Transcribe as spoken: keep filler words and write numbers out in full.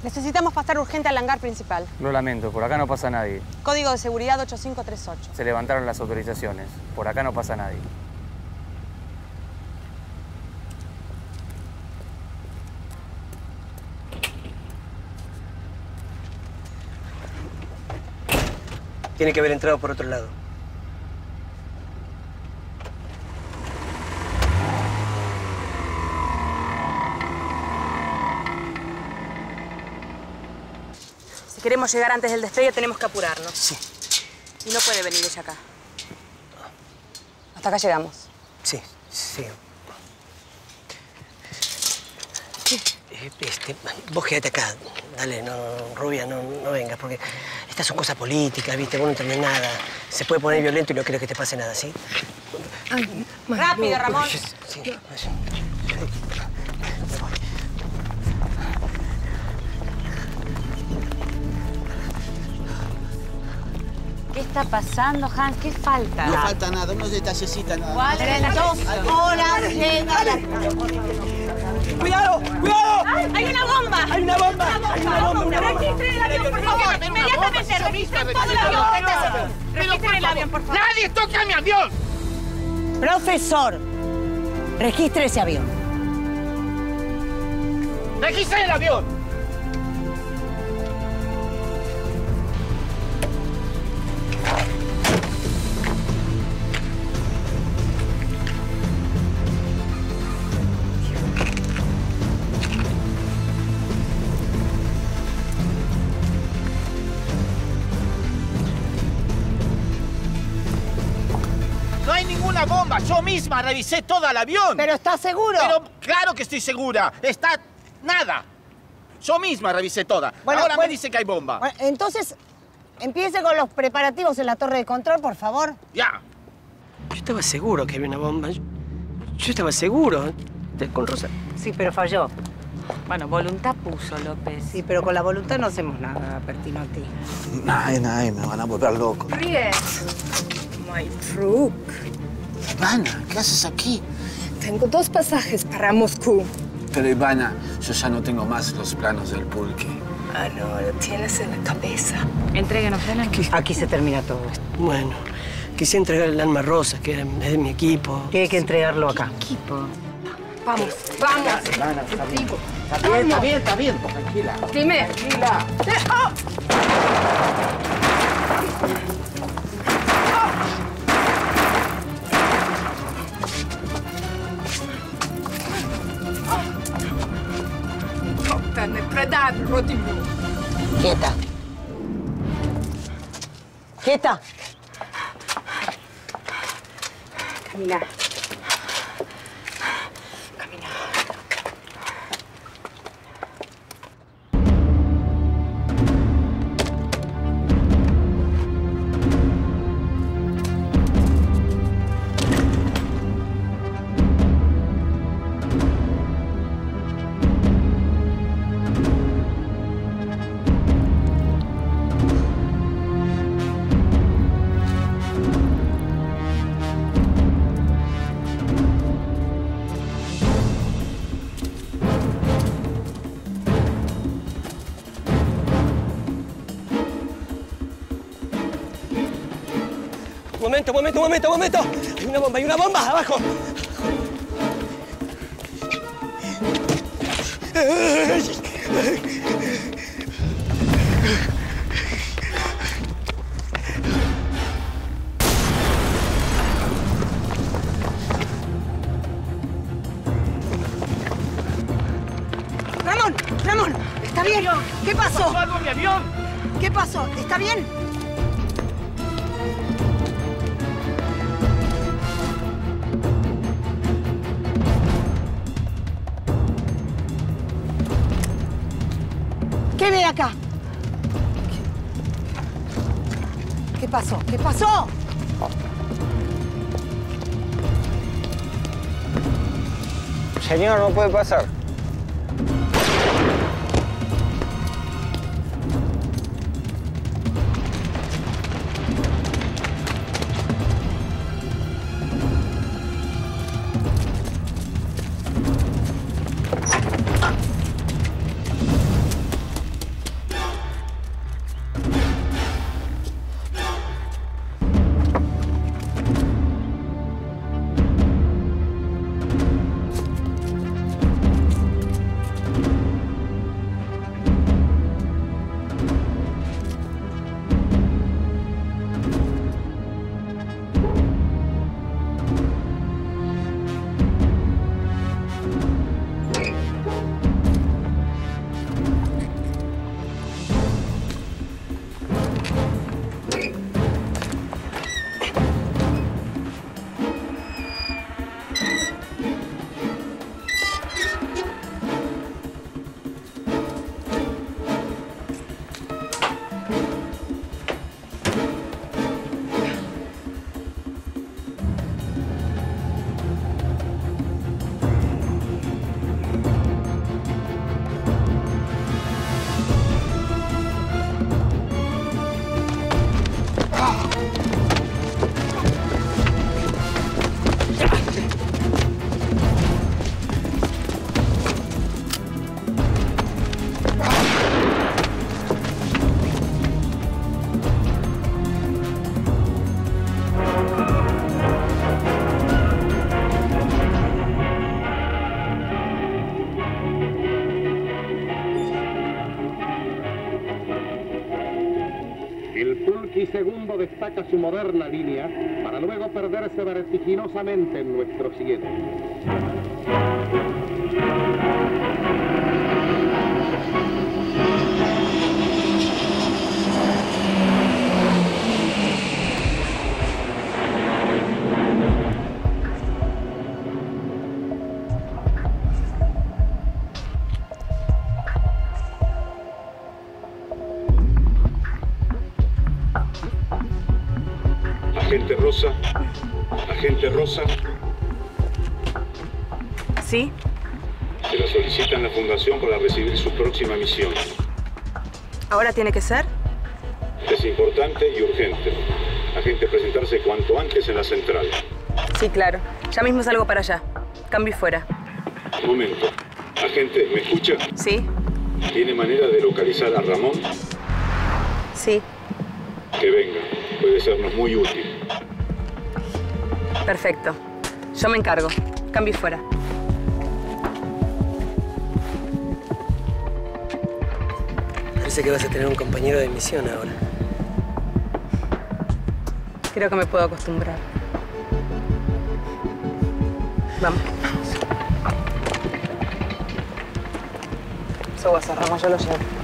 Necesitamos pasar urgente al hangar principal. Lo lamento, por acá no pasa nadie. Código de seguridad ocho cinco tres ocho. Se levantaron las autorizaciones. Por acá no pasa nadie. Tiene que haber entrado por otro lado. Si queremos llegar antes del despegue, tenemos que apurarnos. Sí. Y no puede venir ella acá. Hasta acá llegamos. Sí, sí. Eh, Este, vos quédate acá. Dale, no, rubia, no, no vengas, porque estas son cosas políticas, ¿viste? Vos no entendés nada. Se puede poner violento y no quiero que te pase nada, ¿sí? Ay, rápido, Ramón. Sí, sí. ¿Qué está pasando, Hans? ¿Qué falta? No falta nada, unos detallecitos nada. ¿Cuál es la dos? Hola, ¡Cuidado! ¡Cuidado! ¡Ay, hay una bomba! ¡Hay una bomba! ¡Hay una bomba! Una bomba. Registren el avión, por favor. Inmediatamente, registren todo el avión. Registren el avión, por favor. ¡Nadie toca mi avión! Profesor, registre ese avión. ¡Registre el avión! No hay ninguna bomba. Yo misma revisé todo el avión. ¿Pero estás seguro? Pero claro que estoy segura. Está nada. Yo misma revisé toda. Bueno, Ahora pues- me dice que hay bomba. Bueno, entonces, empiece con los preparativos en la torre de control, por favor. Ya. Yo estaba seguro que había una bomba. Yo, yo estaba seguro. De- Con Rosa. Sí, pero falló. Bueno, voluntad puso, López. Sí, pero con la voluntad no hacemos nada, Pertinotti. Ay, ay, me van a volver loco. Ries, my truck. Ivana, ¿qué haces aquí? Tengo dos pasajes para Moscú. Pero Ivana, yo ya no tengo más los planos del pulque. Ah, no, lo tienes en la cabeza. Entréguenos, Helen. Aquí se termina todo. Bueno, quise entregar el alma rosa, que era es de mi equipo. Que hay que entregarlo acá. Equipo. Vamos, vamos. Ivana, está bien. Digo, Está bien, está bien, está bien. Tranquila. dime. Tranquila. ¡Oh! Te ne predaj protiv nju. Quieta. Quieta. Camina. Momento, momento, momento, momento. Hay una bomba, hay una bomba abajo. Ramón, Ramón, ¿está bien? ¿Qué pasó? algo en mi avión? ¿Qué pasó? ¿Está bien? ¿Qué ve acá? ¿Qué pasó? ¿Qué pasó? Señor, no puede pasar. y segundo destaca su moderna línea para luego perderse vertiginosamente en nuestro siguiente. Agente Rosa, agente Rosa. ¿Sí? Se la solicita en la fundación para recibir su próxima misión. ¿Ahora tiene que ser? Es importante y urgente. Agente, presentarse cuanto antes en la central. Sí, claro. Ya mismo salgo para allá. Cambio y fuera. Un momento. Agente, ¿me escucha? Sí. ¿Tiene manera de localizar a Ramón? Sí. Que venga. Puede sernos muy útil. Perfecto. Yo me encargo. Cambio y fuera. Parece que vas a tener un compañero de misión ahora. Creo que me puedo acostumbrar. Vamos. Eso va a ser, Ramón, yo lo llevo.